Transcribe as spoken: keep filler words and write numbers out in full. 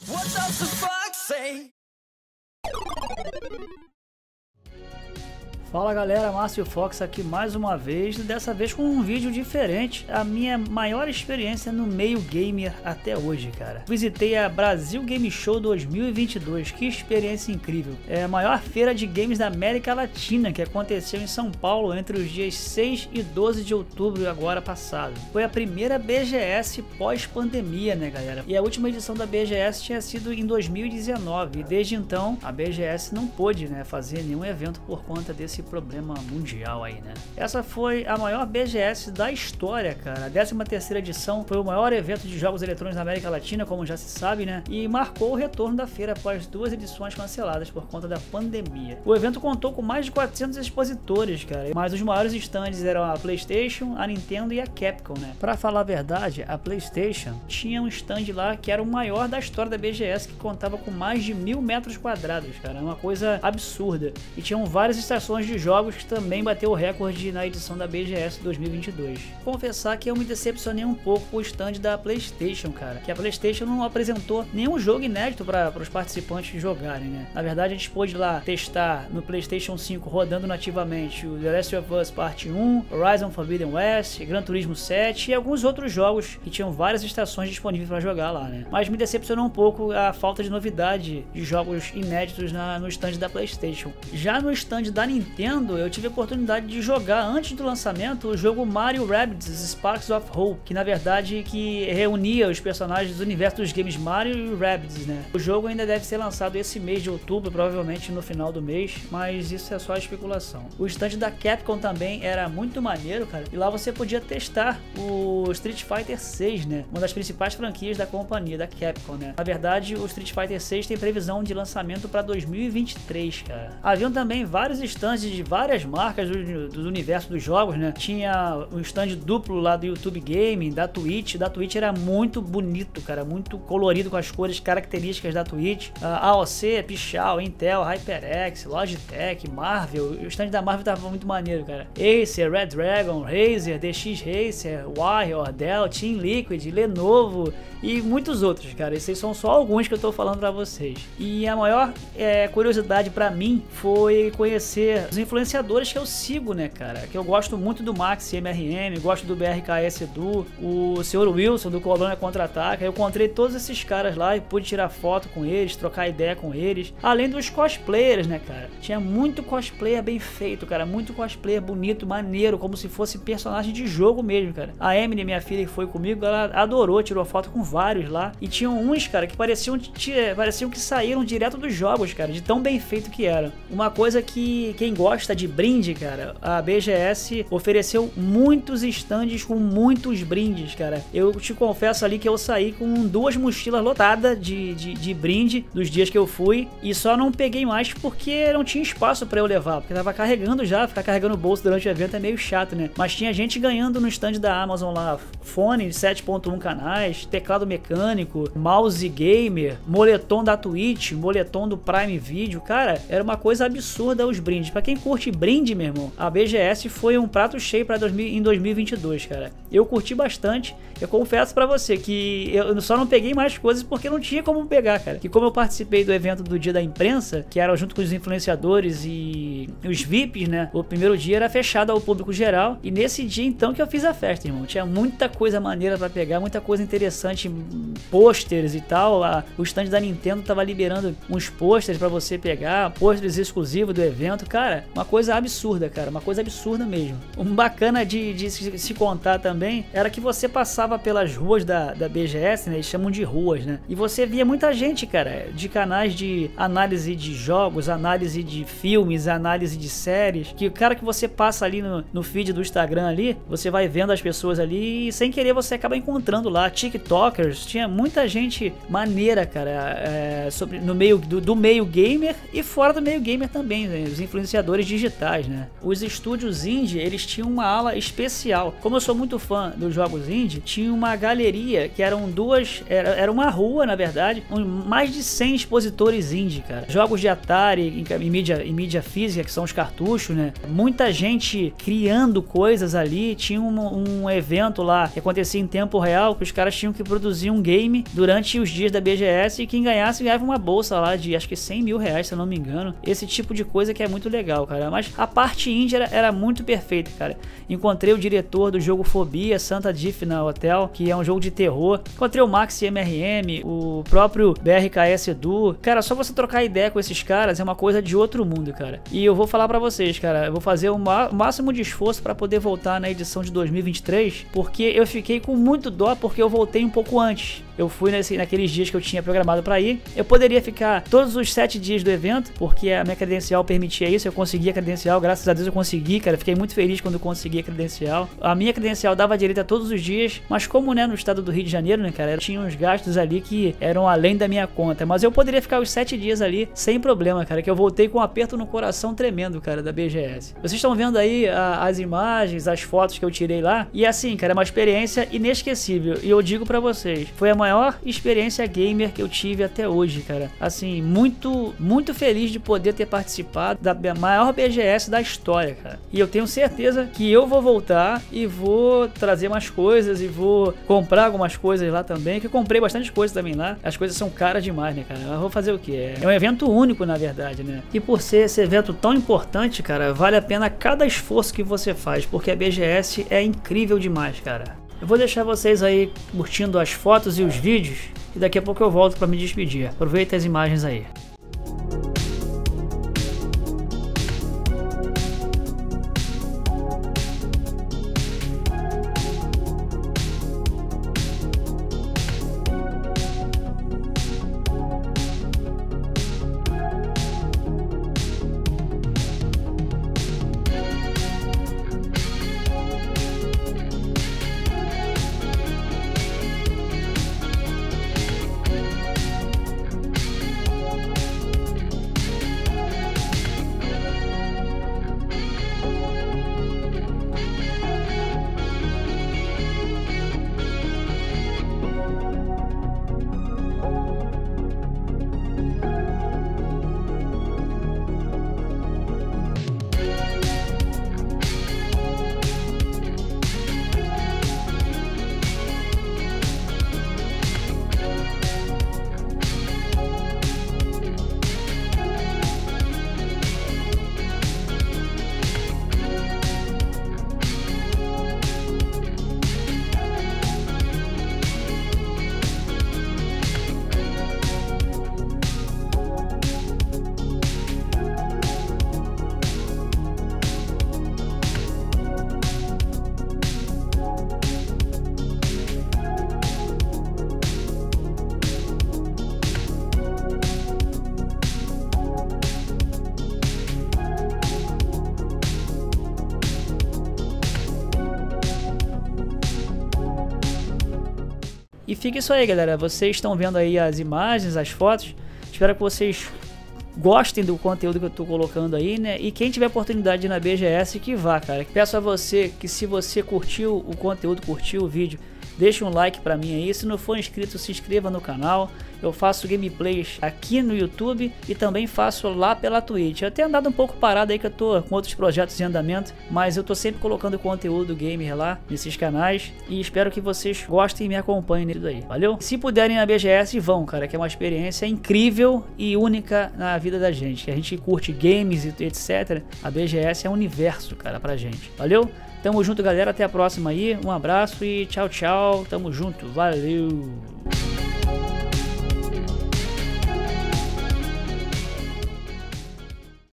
What does the fox say? Fala galera, Márcio Fox aqui mais uma vez, dessa vez com um vídeo diferente, a minha maior experiência no meio gamer até hoje, cara. Visitei a Brasil Game Show dois mil e vinte e dois, que experiência incrível. É a maior feira de games da América Latina, que aconteceu em São Paulo entre os dias seis e doze de outubro agora passado. Foi a primeira B G S pós-pandemia, né galera? E a última edição da B G S tinha sido em dois mil e dezenove, e desde então a B G S não pôde, né, fazer nenhum evento por conta desse problema mundial aí, né? Essa foi a maior B G S da história, cara. A décima terceira edição foi o maior evento de jogos eletrônicos na América Latina, como já se sabe, né? E marcou o retorno da feira após duas edições canceladas por conta da pandemia. O evento contou com mais de quatrocentos expositores, cara, mas os maiores stands eram a PlayStation, a Nintendo e a Capcom, né? Pra falar a verdade, a PlayStation tinha um stand lá que era o maior da história da B G S, que contava com mais de mil metros quadrados, cara. Uma coisa absurda. E tinham várias estações de jogos que também bateu o recorde na edição da B G S dois mil e vinte e dois. Confessar que eu me decepcionei um pouco com o stand da PlayStation, cara, que a PlayStation não apresentou nenhum jogo inédito para os participantes jogarem, né? Na verdade, a gente pôde lá testar no PlayStation cinco rodando nativamente o The Last of Us Parte um, Horizon Forbidden West, Gran Turismo sete e alguns outros jogos que tinham várias estações disponíveis para jogar lá, né? Mas me decepcionou um pouco a falta de novidade de jogos inéditos na, no stand da PlayStation. Já no stand da Nintendo, eu tive a oportunidade de jogar antes do lançamento o jogo Mario Rabbids Sparks of Hope, que na verdade que reunia os personagens do universo dos games Mario e Rabbids, né? O jogo ainda deve ser lançado esse mês de outubro, provavelmente no final do mês, mas isso é só especulação. O stand da Capcom também era muito maneiro, cara, e lá você podia testar o Street Fighter seis, né? Uma das principais franquias da companhia, da Capcom, né? Na verdade, o Street Fighter seis tem previsão de lançamento para dois mil e vinte e três, cara. Haviam também vários stands de várias marcas do, do universo dos jogos, né? Tinha um stand duplo lá do YouTube Gaming, da Twitch. Da Twitch era muito bonito, cara, muito colorido com as cores características da Twitch. Uh, A O C, Pichal, Intel, HyperX, Logitech, Marvel. O stand da Marvel tava muito maneiro, cara. Acer, Red Dragon, Razer, D X Racer, Warrior, Dell, Team Liquid, Lenovo e muitos outros, cara. Esses são só alguns que eu tô falando pra vocês. E a maior é, curiosidade pra mim foi conhecer os influenciadores que eu sigo, né, cara? Que eu gosto muito do Max M R M, gosto do B R K S Edu, o senhor Wilson do Colônia Contra-Ataca. Eu encontrei todos esses caras lá e pude tirar foto com eles, trocar ideia com eles. Além dos cosplayers, né, cara? Tinha muito cosplayer bem feito, cara. Muito cosplayer bonito, maneiro, como se fosse personagem de jogo mesmo, cara. A Emily, minha filha que foi comigo, ela adorou, tirou foto com vários lá. E tinham uns, cara, que pareciam, pareciam que saíram direto dos jogos, cara, de tão bem feito que era. Uma coisa que quem gosta de brinde, cara, a B G S ofereceu muitos stands com muitos brindes, cara. Eu te confesso ali que eu saí com duas mochilas lotadas de, de, de brinde dos dias que eu fui e só não peguei mais porque não tinha espaço pra eu levar, porque tava carregando já, ficar carregando o bolso durante o evento é meio chato, né? Mas tinha gente ganhando no stand da Amazon lá, fone de sete ponto um canais, teclado mecânico, mouse gamer, moletom da Twitch, moletom do Prime Video, cara, era uma coisa absurda os brindes. Pra quem curte brinde, meu irmão, a B G S foi um prato cheio pra dois mil, em dois mil e vinte e dois, cara. Eu curti bastante. Eu confesso pra você que eu só não peguei mais coisas porque não tinha como pegar, cara. E como eu participei do evento do Dia da Imprensa, que era junto com os influenciadores e os V I Ps, né? O primeiro dia era fechado ao público geral e nesse dia então que eu fiz a festa, irmão. Tinha muita coisa maneira pra pegar, muita coisa interessante, pôsteres e tal. A, o stand da Nintendo tava liberando uns pôsteres pra você pegar, pôsteres exclusivos do evento, cara. Uma coisa absurda, cara, uma coisa absurda mesmo. Um bacana de, de se, se contar também era que você passava pelas ruas da, da B G S, né? Eles chamam de ruas, né? E você via muita gente, cara, de canais de análise de jogos, análise de filmes, análise de séries, que o cara que você passa ali no, no feed do Instagram ali, você vai vendo as pessoas ali e sem querer você acaba encontrando lá TikTokers. Tinha muita gente maneira, cara, é, sobre, no meio do, do meio gamer e fora do meio gamer também, né? Os influenciadores jogadores digitais, né? Os estúdios indie, eles tinham uma ala especial. Como eu sou muito fã dos jogos indie, tinha uma galeria que eram duas, era, era uma rua, na verdade, com mais de cem expositores indie, cara. Jogos de Atari em, em, mídia, em mídia física, que são os cartuchos, né? Muita gente criando coisas ali. Tinha um, um evento lá que acontecia em tempo real, que os caras tinham que produzir um game durante os dias da B G S e quem ganhasse ganhava uma bolsa lá de acho que cem mil reais, se eu não me engano. Esse tipo de coisa que é muito legal, cara. Mas a parte indie era, era muito perfeita, cara. Encontrei o diretor do jogo Fobia, Santa Diff na Hotel, que é um jogo de terror. Encontrei o Max M R M, o próprio B R K S Edu. Cara, só você trocar ideia com esses caras é uma coisa de outro mundo, cara. E eu vou falar pra vocês, cara, eu vou fazer o máximo de esforço pra poder voltar na edição de dois mil e vinte e três, porque eu fiquei com muito dó, porque eu voltei um pouco antes. Eu fui nesse, naqueles dias que eu tinha programado pra ir. Eu poderia ficar todos os sete dias do evento, porque a minha credencial permitia isso. Eu consegui a credencial, graças a Deus eu consegui, cara. Fiquei muito feliz quando eu consegui a credencial. A minha credencial dava direito a todos os dias, mas como, né, no estado do Rio de Janeiro, né, cara, tinha uns gastos ali que eram além da minha conta. Mas eu poderia ficar os sete dias ali sem problema, cara, que eu voltei com um aperto no coração tremendo, cara, da B G S. Vocês estão vendo aí a, as imagens, as fotos que eu tirei lá, e assim, cara, é uma experiência inesquecível. E eu digo pra vocês, foi a maior experiência gamer que eu tive até hoje, cara. Assim, muito, muito feliz de poder ter participado da maior B G S da história, cara. E eu tenho certeza que eu vou voltar e vou trazer mais coisas e vou comprar algumas coisas lá também, que eu comprei bastante coisa também lá. As coisas são caras demais, né, cara? Eu vou fazer o quê? É um evento único, na verdade, né? E por ser esse evento tão importante, cara, vale a pena cada esforço que você faz, porque a B G S é incrível demais, cara. Eu vou deixar vocês aí curtindo as fotos e os vídeos e daqui a pouco eu volto para me despedir. Aproveita as imagens aí. E fica isso aí, galera. Vocês estão vendo aí as imagens, as fotos. Espero que vocês gostem do conteúdo que eu tô colocando aí, né? E quem tiver oportunidade de ir na B G S, que vá, cara. Peço a você que, se você curtiu o conteúdo, curtiu o vídeo, deixa um like pra mim aí. Se não for inscrito, se inscreva no canal. Eu faço gameplays aqui no YouTube e também faço lá pela Twitch. Eu tenho andado um pouco parado aí, que eu tô com outros projetos em andamento, mas eu tô sempre colocando conteúdo gamer lá nesses canais e espero que vocês gostem e me acompanhem nisso aí. Valeu? Se puderem ir na B G S, vão, cara, que é uma experiência incrível e única na vida da gente. Que a gente curte games e etcétera. A B G S é um universo, cara, pra gente. Valeu? Tamo junto, galera. Até a próxima aí. Um abraço e tchau, tchau. Tamo junto. Valeu!